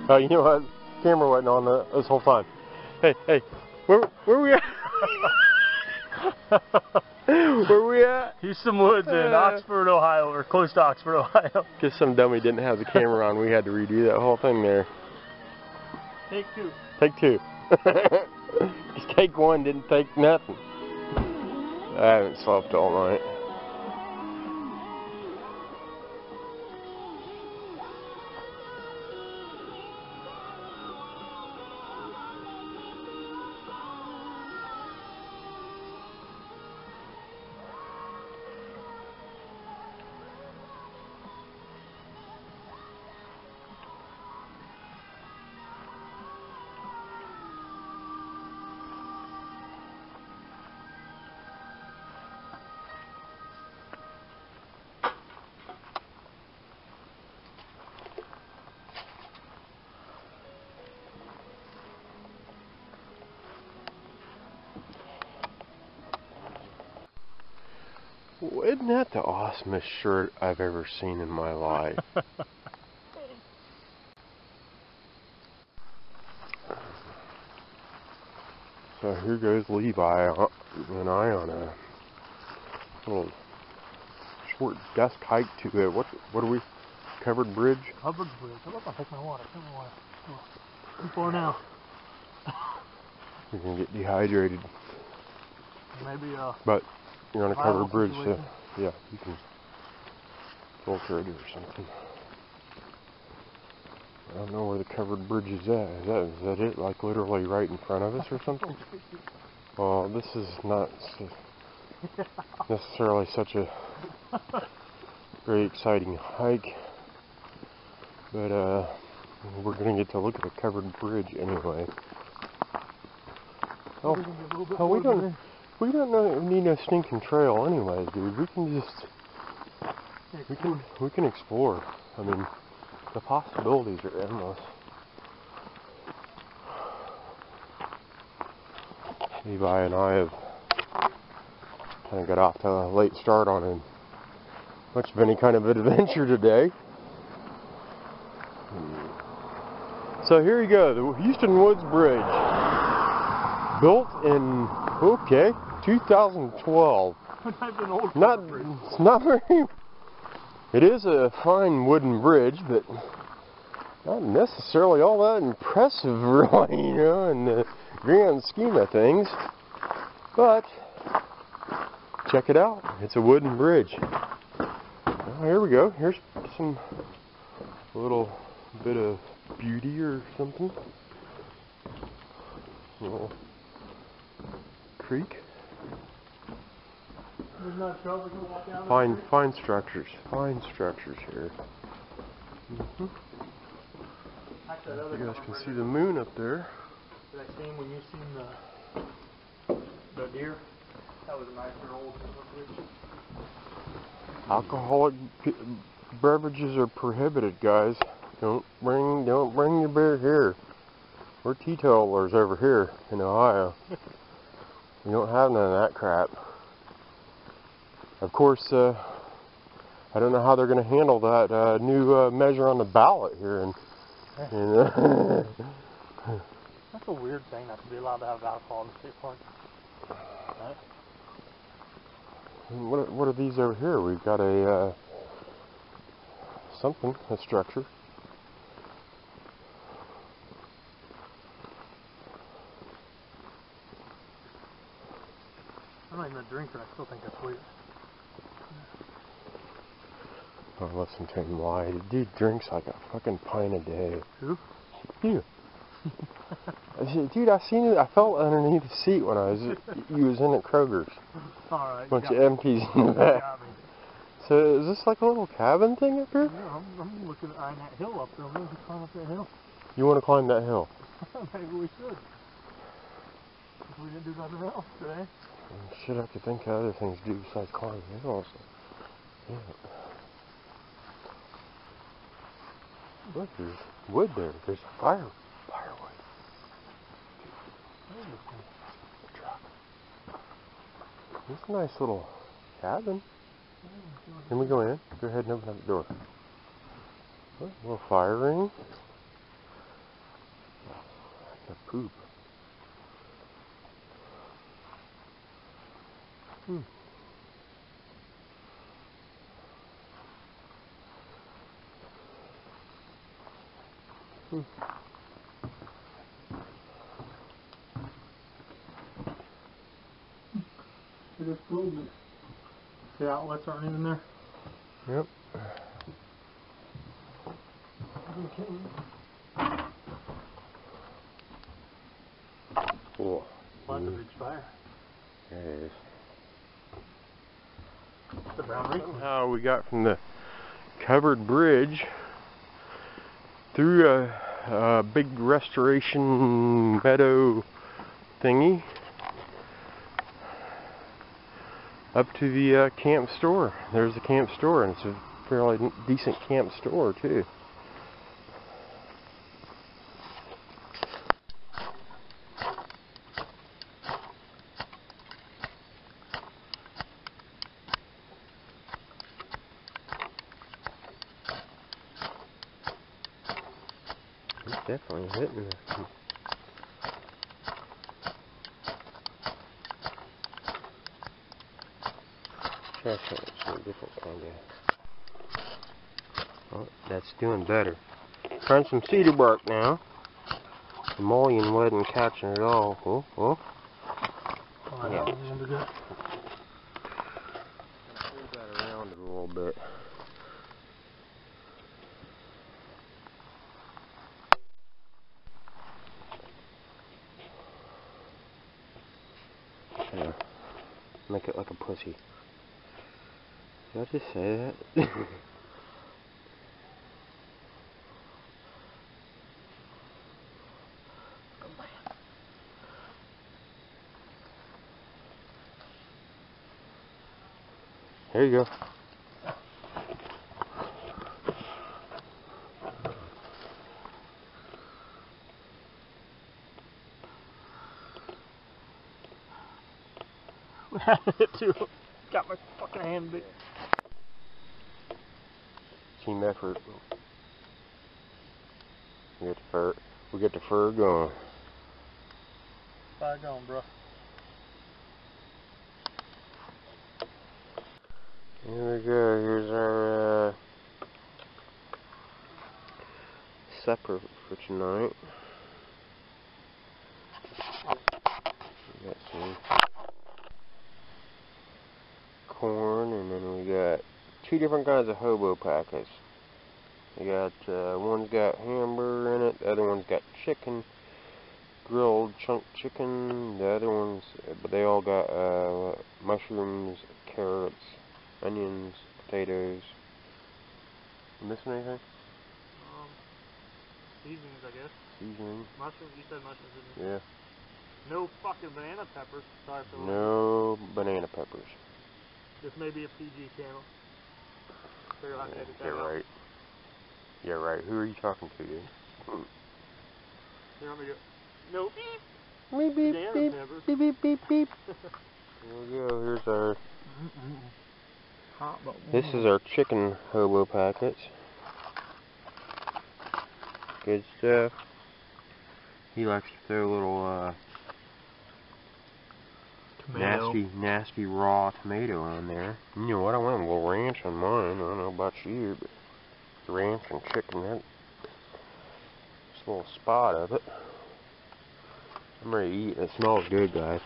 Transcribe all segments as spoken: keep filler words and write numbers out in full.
Oh, you know what? Camera wasn't on the, this whole time. Hey, hey, where where we at? Where we at? Hueston Woods in Oxford, Ohio, or close to Oxford, Ohio. Because some dummy didn't have the camera on, we had to redo that whole thing there. Take two. Take two. Just take one, didn't take nothing. I haven't slept all night. Well, isn't that the awesomest shirt I've ever seen in my life? So here goes Levi and I on a little short dusk hike to it. What what are we? Covered bridge? Covered bridge. I'm going to take my water. Take my water. Too far now. You're gonna get dehydrated. Maybe uh. But you're on a covered bridge, so situation. yeah, you can filter it or something. I don't know where the covered bridge is at. Is that, is that it? Like literally right in front of us or something? Well, this is not necessarily such a very exciting hike, but uh, we're going to get to look at the covered bridge anyway. Oh, oh we don't. We don't know, need no stinking trail anyways, dude. We can just, we can, we can explore. I mean, the possibilities are endless. Levi and I have kind of got off to a late start on a, much of any kind of adventure today. So here you go, the Hueston Woods Bridge. Built in, okay, two thousand twelve. Not, it's not very, it is a fine wooden bridge, but not necessarily all that impressive, really, you know, in the grand scheme of things. But, check it out, it's a wooden bridge. Well, here we go, here's some, a little bit of beauty or something. A little creek. Fine, fine structures. Fine structures here. Mm-hmm. You guys can see the moon up there. Did I see when you seen the the deer? That was a nicer old bridge. Alcoholic beverages are prohibited, guys. Don't bring, don't bring your beer here. We're teetotalers over here in Ohio. We don't have none of that crap. Of course, uh, I don't know how they're going to handle that uh, new uh, measure on the ballot here. And, and uh, that's a weird thing not to be allowed to have alcohol in the state park. Right? What, what are these over here? We've got a uh, something, a structure. I'm not even a drinker, I still think that's weird. Oh, listen to him lie. The dude drinks like a fucking pint a day. Who? You. Dude, I seen it. I felt underneath the seat when I was. You was in at Kroger's. All right. Bunch of empties in the back. So is this like a little cabin thing up here? Yeah, I'm, I'm looking at eyeing that hill up there. Maybe we climb up that hill. You want to climb that hill? Maybe we should. If we didn't do nothing else today. Shit, I could think of other things to do besides climb hills. Yeah. Look, there's wood there. There's fire, firewood. It's a nice little cabin. Can we go in? Go ahead and open up the door. Oh, a little fire ring. The poop. Hmm. Hmm. They just filled it. The outlets aren't even there. Yep. Cool. Well, that's a big fire. There it is. The brown ring. Somehow we got from the covered bridge through a, a big restoration meadow thingy up to the uh, camp store. There's the camp store, and it's a fairly decent camp store too. It's definitely hitting it. Try something different kind of. Oh, that's doing better. Trying some cedar bark now. The mullion wasn't catching it all. Oh, oh. Oh, Yeah. that one's good. Move that around a little bit. Yeah. Make it like a pussy. Did I just say that? There you go. It too. Got my fucking hand big. Team effort. We get the fur. We get the fur going. Fire going, bro. Here we go. Here's our uh, supper for tonight. We got some corn, and then we got two different kinds of hobo packets. We got uh, one's got hamburger in it, the other one's got chicken, grilled chunk chicken. The other ones, but they all got uh, mushrooms, carrots, onions, potatoes. You missing anything? Um, seasonings, I guess. Seasoning. Mushrooms, you said mushrooms, didn't you? Yeah. No fucking banana peppers. Sorry for the No banana peppers. This may be a P G channel. So you'll have to edit that You're out. right. You're right. Who are you talking to, dude? You want me to go? No. Beep, beep, Banana beep, peppers. beep, beep, beep, beep. Here we go. Here's our... Hot, but This is our chicken hobo packets. Good stuff. He likes to throw a little uh, nasty, nasty raw tomato on there. You know what? I want a little ranch on mine. I don't know about you, but ranch and chicken, that just a little spot of it. I'm ready to eat. It smells good, guys.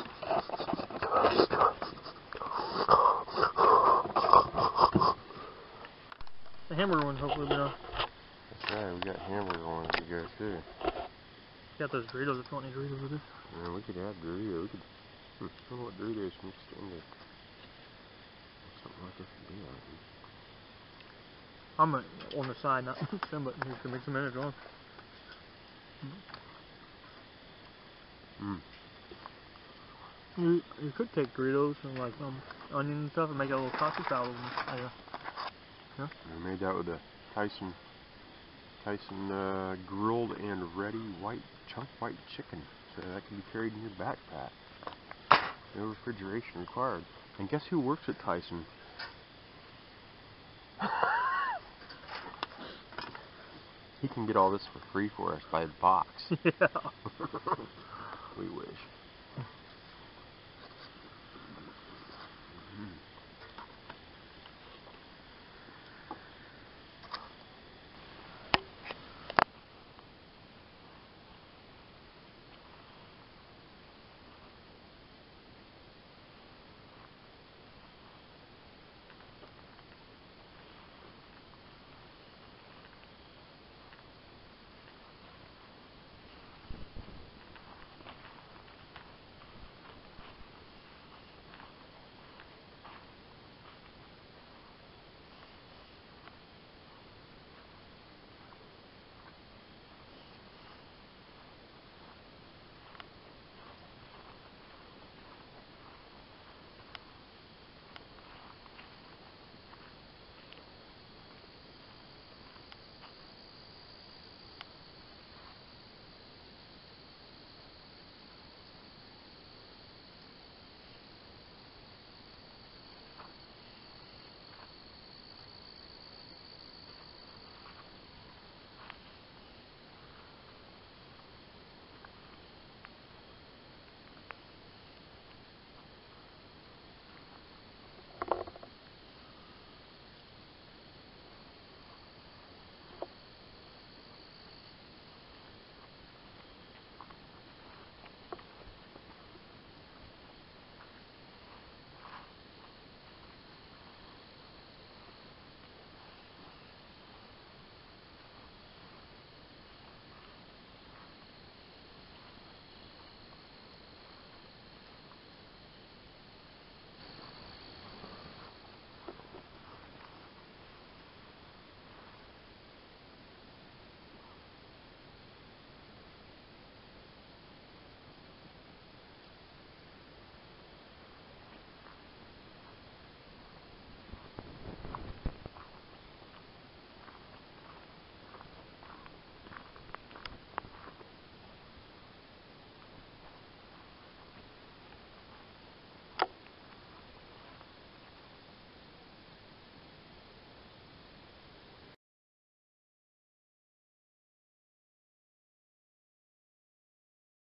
the hamburger ones hopefully will be done. That's right, we got hamburger ones to go too. Got those Doritos if you want any Doritos with this. Yeah, we could have Doritos. We could. Hmm, I don't know what Doritos mixed into. Something like this would be on it. I'm uh, on the side, not them, but you can mix them in if you want. Mm. You, you could take Doritos and like um, onion and stuff and make a little taco salad. And, uh, yeah. I made that with a Tyson, Tyson uh, grilled and ready white chunk white chicken, so that can be carried in your backpack. No refrigeration required. And guess who works at Tyson? He can get all this for free for us by the box. Yeah. We wish.